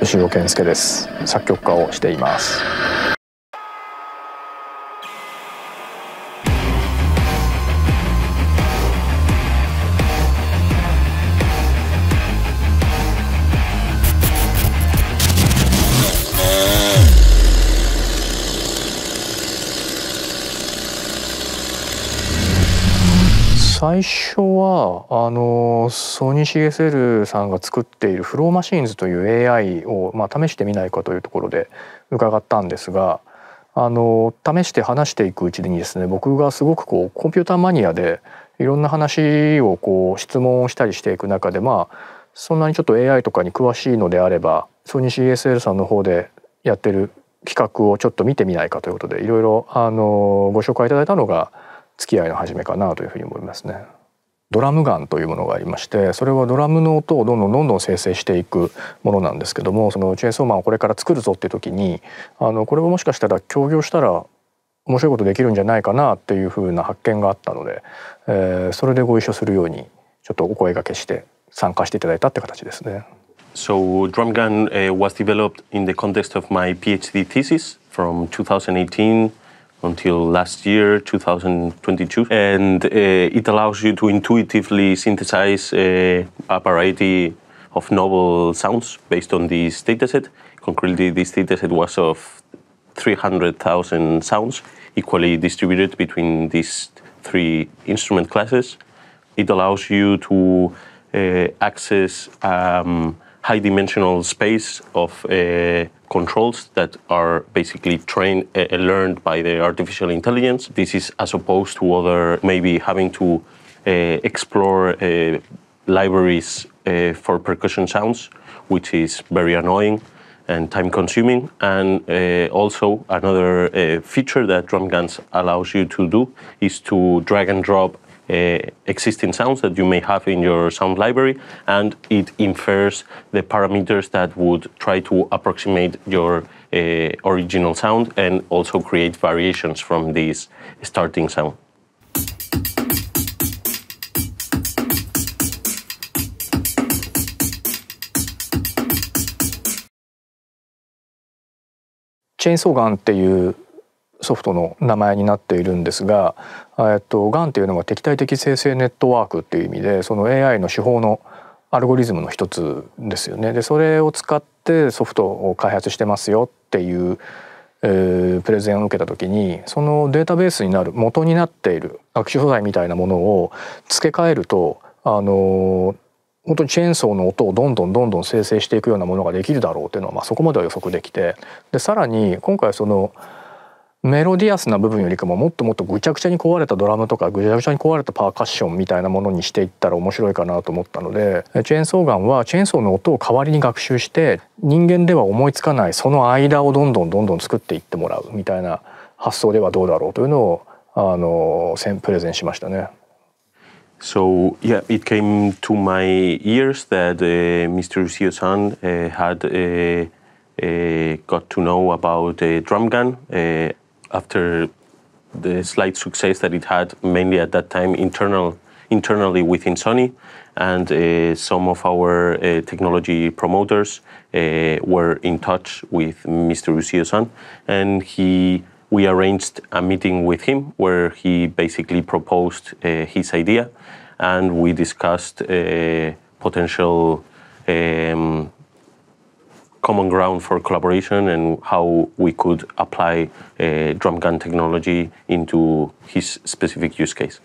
牛尾健介です。作曲家をしています。最初はソニー CSL さんが作っているフローマシーンズという AI を、試してみないかというところで伺ったんですが、試して話していくうちにですね、僕がすごくコンピューターマニアでいろんな話を質問をしたりしていく中で、そんなにちょっと AI とかに詳しいのであればソニー CSL さんの方でやってる企画をちょっと見てみないかということでいろいろご紹介いただいたのが付き合いの始めかなというふうに思いますね。ドラムガンというものがありまして、それはドラムの音をどんどん生成していくものなんですけども、そのチェーンソーマンをこれから作るぞっていう時にこれをもしかしたら協業したら面白いことできるんじゃないかなっていうふうな発見があったので、それでご一緒するようにちょっとお声掛けして参加していただいたって形ですね。 So DrumGun was developed in the context of my PhD thesis from 2018 until last year, 2022. And it allows you to intuitively synthesize a variety of novel sounds based on this dataset. Concretely, this dataset was of 300,000 sounds, equally distributed between these three instrument classes. It allows you to access high-dimensional space of controls that are basically learned by the artificial intelligence. This is as opposed to other, maybe having to explore libraries for percussion sounds, which is very annoying and time-consuming. And also another feature that DrumGuns allows you to do is to drag and drop existing sounds that you may have in your sound library, and it infers the parameters that would try to approximate your original sound and also create variations from this starting sound. チェーンソーガンっていうソフトの名前になっているんですが、GANっていうのが敵対的生成ネットワークっていう意味で、その AI の手法のアルゴリズムの一つですよね。でそれを使ってソフトを開発してますよっていう、プレゼンを受けた時に、そのデータベースになる元になっている学習素材みたいなものを付け替えると本当にチェーンソーの音をどんどん生成していくようなものができるだろうっていうのは、そこまでは予測できて、でさらに今回そのメロディアスな部分よりかももっとぐちゃぐちゃに壊れたドラムとかぐちゃぐちゃに壊れたパーカッションみたいなものにしていったら面白いかなと思ったので、チェーンソーガンはチェーンソーの音を代わりに学習して人間では思いつかないその間をどんどん作っていってもらうみたいな発想ではどうだろうというのをプレゼンしましたね。 So yeah, it came to my ears that Mr. Ushio-san had got to know about DrumGun after the slight success that it had, mainly at that time internally within Sony, and some of our technology promoters were in touch with Mr. Ushio-san, and we arranged a meeting with him where he basically proposed his idea, and we discussed potential common ground for collaboration and how we could apply DrumGun technology into his specific use case.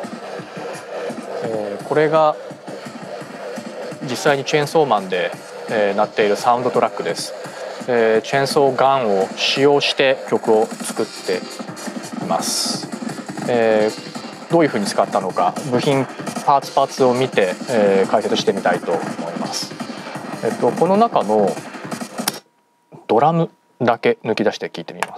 これが実際にチェーンソーマンで鳴っているサウンドトラックです。チェーンソーガンを使用して曲を作っています。どういうふうに使ったのか部品パーツを見て、解説してみたいと思います。この中のドラムだけ抜き出して聞いてみます。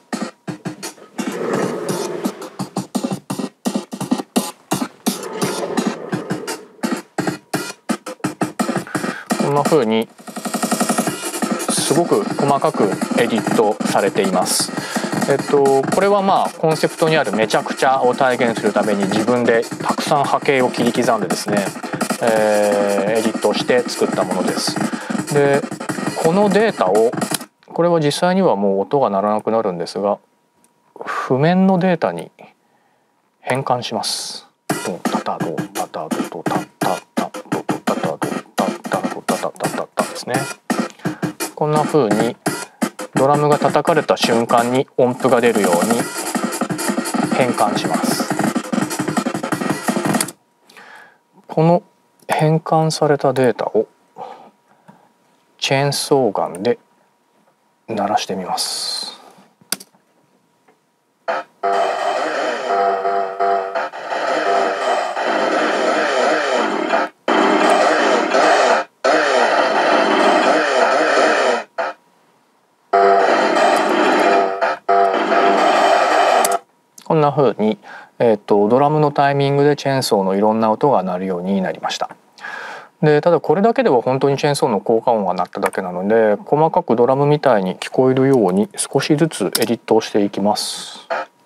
こんな風にすごく細かくエディットされています。これはコンセプトにあるめちゃくちゃを体現するために自分でたくさん波形を切り刻んでですね、エディットして作ったものです。でこのデータを、これは実際にはもう音が鳴らなくなるんですが、譜面のデータに変換します。ドタタドタタドタタタドタタドタタドタタタタタですね。こんな風にドラムが叩かれた瞬間に音符が出るように変換します。この変換されたデータをチェーンソーガンで鳴らしてみます。こんな風に、ドラムのタイミングでチェーンソーのいろんな音が鳴るようになりました。でただこれだけでは本当にチェーンソーの効果音が鳴っただけなので、細かくドラムみたいに聞こえるように少しずつエディットをしていきます。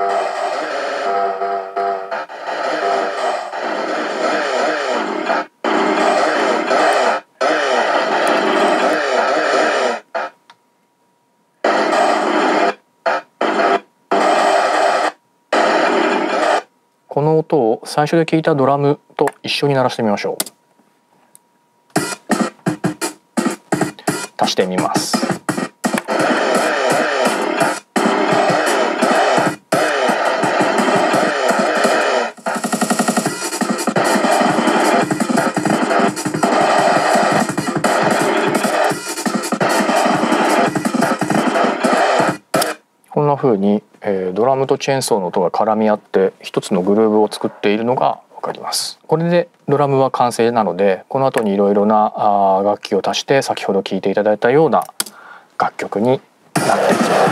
この音を最初で聞いたドラムと一緒に鳴らしてみましょう。足してみます。こんな風に、ドラムとチェーンソーの音が絡み合って一つのグルーヴを作っているのが分かります。これでドラムは完成なので、この後にいろいろな楽器を足して先ほど聴いていただいたような楽曲になっていきます。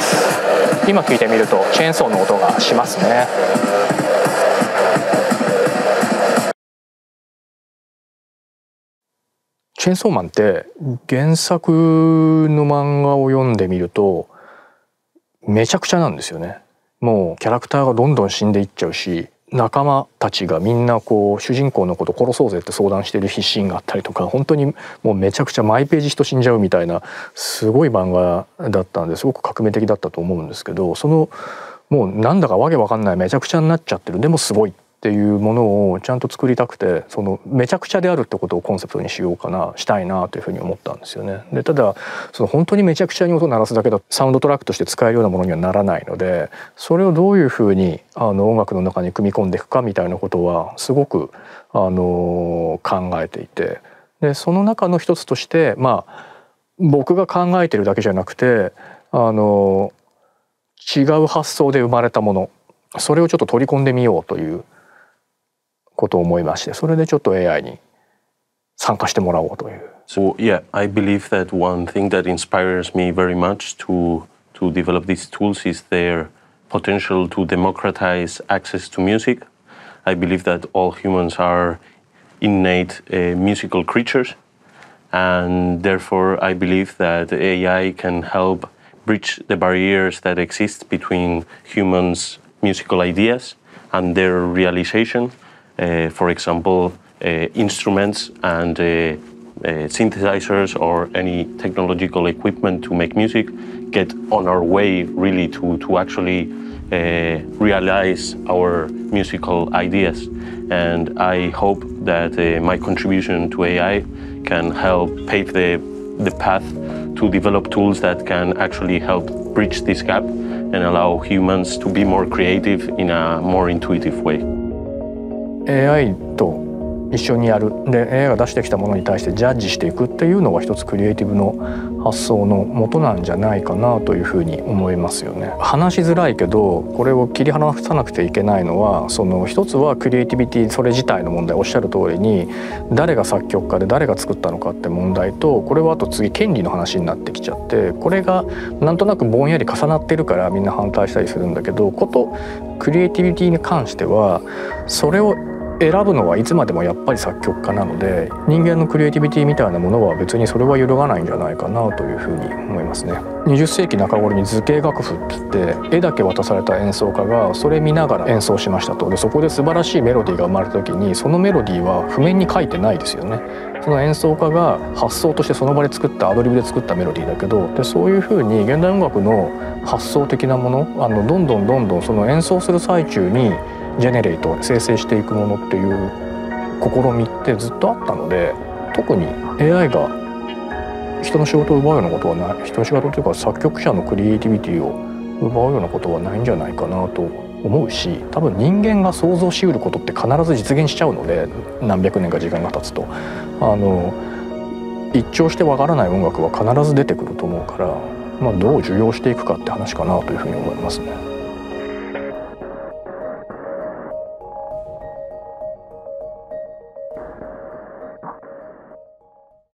今聴いてみるとチェーンソーの音がしますね。チェーンソーマンって原作の漫画を読んでみるとめちゃくちゃなんですよね。もうキャラクターがどんどん死んでいっちゃうし、仲間たちがみんなこう主人公のこと殺そうぜって相談してるシーンがあったりとか、本当にもうめちゃくちゃ毎ページ人死んじゃうみたいなすごい漫画だったんで、すごく革命的だったと思うんですけど、そのもうなんだかわけわかんないめちゃくちゃになっちゃってる、でもすごいっていうものをちゃんと作りたくて、そのめちゃくちゃであるってことをコンセプトにしたいなというふうに思ったんですよね。でただその本当にめちゃくちゃに音を鳴らすだけだとサウンドトラックとして使えるようなものにはならないので、それをどういうふうに音楽の中に組み込んでいくかみたいなことはすごく考えていて、でその中の一つとして、僕が考えてるだけじゃなくて違う発想で生まれたもの、それをちょっと取り込んでみようということを思いまして、それでちょっと AI に参加してもらおうという。 So yeah, I believe that one thing that inspires me very much to develop these tools is their potential to democratize access to music. I believe that all humans are innate musical creatures, and therefore I believe that AI can help bridge the barriers that exist between humans' musical ideas and their realization. For example, instruments and synthesizers or any technological equipment to make music get on our way really to actually realize our musical ideas. And I hope that my contribution to AI can help pave the path to develop tools that can actually help bridge this gap and allow humans to be more creative in a more intuitive way. AI と一緒にやる、で AI が出してきたものに対してジャッジしていくっていうのが一つクリエイティブの発想の元なんじゃないかなというふうに思いますよね。話しづらいけどこれを切り離さなくてはいけないのは、その一つはクリエイティビティそれ自体の問題、おっしゃる通りに誰が作曲家で誰が作ったのかって問題と、これはあと次権利の話になってきちゃって、これがなんとなくぼんやり重なってるからみんな反対したりするんだけど、クリエイティビティに関してはそれを選ぶのはいつまでもやっぱり作曲家なので、人間のクリエイティビティみたいなものは別にそれは揺るがないんじゃないかなというふうに思いますね。20世紀中頃に図形楽譜って言って絵だけ渡された演奏家がそれ見ながら演奏しましたと。でそこで素晴らしいメロディーが生まれた時にそのメロディーは譜面に書いてないですよね。その演奏家が発想としてその場で作ったアドリブで作ったメロディーだけど、でそういうふうに現代音楽の発想的なもの、どんどんその演奏する最中にジェネレート生成していくものっていう試みってずっとあったので、特に AI が人の仕事を奪うようなことはない、人の仕事というか作曲者のクリエイティビティを奪うようなことはないんじゃないかなと思うし、多分人間が想像しうることって必ず実現しちゃうので、何百年か時間が経つと一聴してわからない音楽は必ず出てくると思うから、どう受容していくかって話かなというふうに思いますね。